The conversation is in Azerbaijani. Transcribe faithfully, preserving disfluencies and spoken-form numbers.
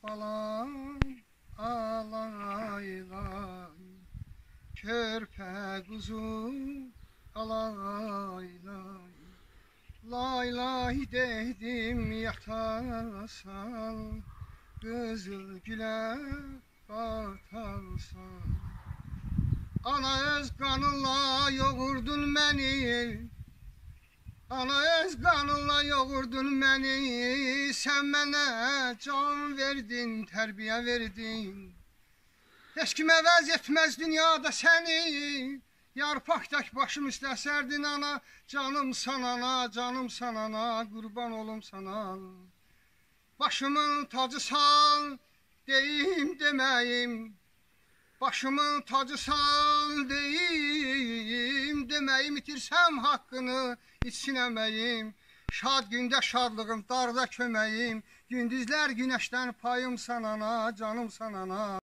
balam, alay lay, körpe kuzum, alay lay. Lay lay dedim yatasan, kızıl güle batarsan. Ana öz kanınla yoğurdun beni, ana öz kanınla yoğurdun beni. Sen bana can verdin, terbiye verdin. Heç kim əvəz etməz dünyada səni. Yarpak tək başım üstə sərdin ana. Canım sanana, canım sanana, qurban olum sana. Başımın tacısan, deyim deməyim. Başımın tacısan, deyim deməyim. İtirsəm haqqını, içsin əməyim. Şad gündə şadlığım, darda köməyim. Gündüzlər günəşdən payım sanana, canım sanana.